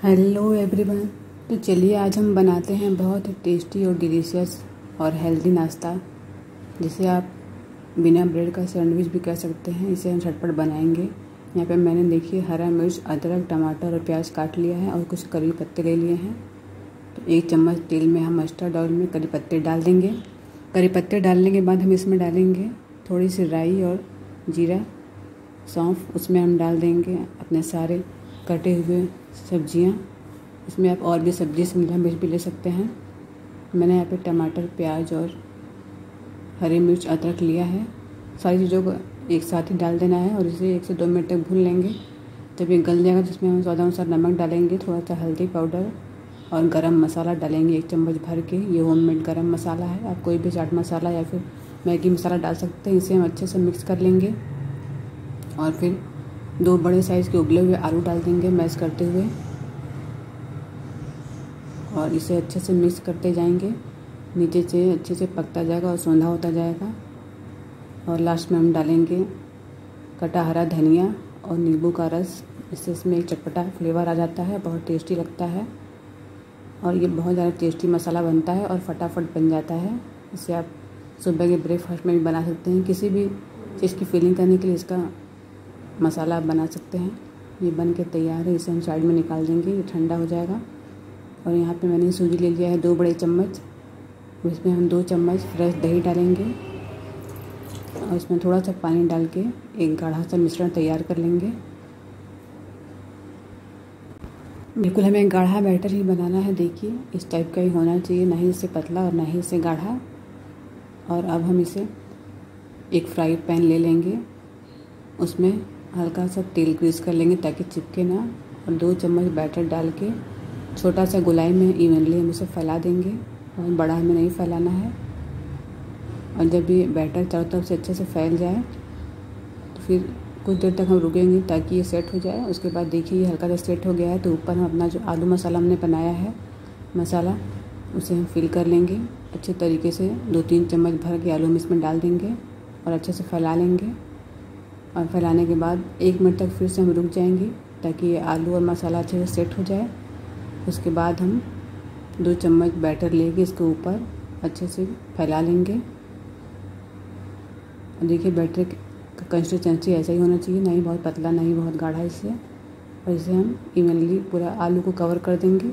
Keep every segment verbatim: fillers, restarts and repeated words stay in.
Hello everyone. तो चलिए आज हम बनाते हैं बहुत ही टेस्टी और डिलीशियस और हेल्दी नाश्ता, जिसे आप बिना ब्रेड का सैंडविच भी कह सकते हैं। इसे हम झटपट बनाएंगे। यहाँ पे मैंने देखिए हरा मिर्च, अदरक, टमाटर और प्याज काट लिया है और कुछ करी पत्ते ले लिए हैं। तो एक चम्मच तेल में हम मस्टर्ड ऑयल में करी पत्ते डाल देंगे। करी पत्ते डालने के बाद हम इसमें डालेंगे थोड़ी सी राई और जीरा, सौंफ। उसमें हम डाल देंगे अपने सारे कटे हुए सब्जियां। इसमें आप और भी सब्जी शिमला मिर्च भी ले सकते हैं। मैंने यहाँ पे टमाटर, प्याज और हरी मिर्च, अदरक लिया है। सारी चीज़ों को एक साथ ही डाल देना है और इसे एक से दो मिनट तक भून लेंगे। जब ये गल जाएगा जिसमें हम स्वाद अनुसार नमक डालेंगे, थोड़ा सा हल्दी पाउडर और गरम मसाला डालेंगे एक चम्मच भर के। ये होममेड गरम मसाला है, आप कोई भी चाट मसाला या फिर मैगी मसाला डाल सकते हैं। इसे हम अच्छे से मिक्स कर लेंगे और फिर दो बड़े साइज़ के उबले हुए आलू डाल देंगे मैश करते हुए और इसे अच्छे से मिक्स करते जाएंगे। नीचे से अच्छे से पकता जाएगा और सौंधा होता जाएगा। और लास्ट में हम डालेंगे कटा हरा धनिया और नींबू का रस। इससे इसमें एक चटपटा फ्लेवर आ जाता है, बहुत टेस्टी लगता है और ये बहुत ज़्यादा टेस्टी मसाला बनता है और फटाफट बन जाता है। इसे आप सुबह के ब्रेकफास्ट में भी बना सकते हैं। किसी भी चीज़ की फीलिंग करने के लिए इसका मसाला आप बना सकते हैं। ये बन के तैयार है। इसे हम साइड में निकाल देंगे, ये ठंडा हो जाएगा। और यहाँ पे मैंने सूजी ले लिया है दो बड़े चम्मच। इसमें हम दो चम्मच फ्रेश दही डालेंगे और इसमें थोड़ा सा पानी डाल के एक गाढ़ा सा मिश्रण तैयार कर लेंगे। बिल्कुल हमें गाढ़ा बैटर ही बनाना है। देखिए इस टाइप का ही होना चाहिए, ना ही इससे पतला और ना ही इससे गाढ़ा। और अब हम इसे एक फ्राई पैन ले लेंगे, उसमें हल्का सा तेल ग्रीस कर लेंगे ताकि चिपके ना। और दो चम्मच बैटर डाल के छोटा सा गोलाई में इवनली हम इसे फैला देंगे और बड़ा हमें नहीं फैलाना है। और जब ये बैटर चारों तरफ से अच्छे से फैल जाए तो फिर कुछ देर तक हम रुकेंगे ताकि ये सेट हो जाए। उसके बाद देखिए ये हल्का सा सेट हो गया है। तो ऊपर हम अपना जो आलू मसाला हमने बनाया है मसाला, उसे हम फिल कर लेंगे अच्छे तरीके से। दो तीन चम्मच भर के आलू हम इसमें डाल देंगे और अच्छे से फैला लेंगे। और फैलाने के बाद एक मिनट तक फिर से हम रुक जाएंगे ताकि ये आलू और मसाला अच्छे से सेट हो जाए। उसके बाद हम दो चम्मच बैटर लेके इसके ऊपर अच्छे से फैला लेंगे। और देखिए बैटर का कंसिस्टेंसी ऐसा ही होना चाहिए, ना ही बहुत पतला ना ही बहुत गाढ़ा इससे। और इसे हम इवनली पूरा आलू को कवर कर देंगे।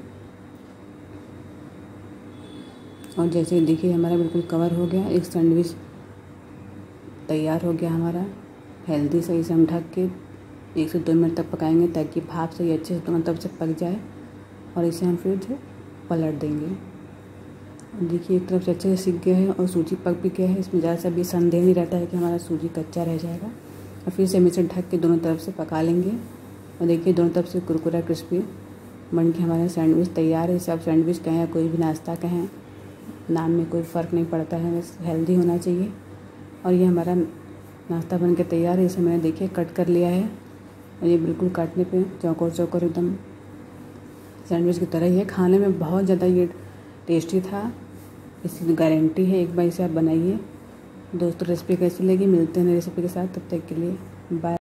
और जैसे देखिए हमारा बिल्कुल कवर हो गया, एक सैंडविच तैयार हो गया हमारा हेल्दी। सही से हम ढक के एक से दो मिनट तक पकाएंगे ताकि भाप से ये अच्छे से दोनों तरफ से पक जाए। और इसे हम फिर से पलट देंगे। देखिए एक तरफ से अच्छे से सीख गया है और सूजी पक भी गया है। इसमें ज़्यादा सा भी संदेह नहीं रहता है कि हमारा सूजी कच्चा रह जाएगा। और फिर से हम इसे ढक के दोनों तरफ से पका लेंगे। और देखिए दोनों तरफ से कुरकुरा क्रिस्पी बन के हमारा सैंडविच तैयार है। इसे आप सैंडविच कहें या कोई भी नाश्ता कहें, नाम में कोई फ़र्क नहीं पड़ता है, बस हेल्दी होना चाहिए। और ये हमारा नाश्ता बन के तैयार है। इसे मैंने देखिए कट कर लिया है और ये बिल्कुल काटने पे चौकोर चौकोर एकदम सैंडविच की तरह ही है। खाने में बहुत ज़्यादा ये टेस्टी था, इसकी गारंटी है। एक बार इसे आप बनाइए। दोस्तों रेसिपी कैसी लगी, मिलते हैं रेसिपी के साथ, तब तक के लिए बाय।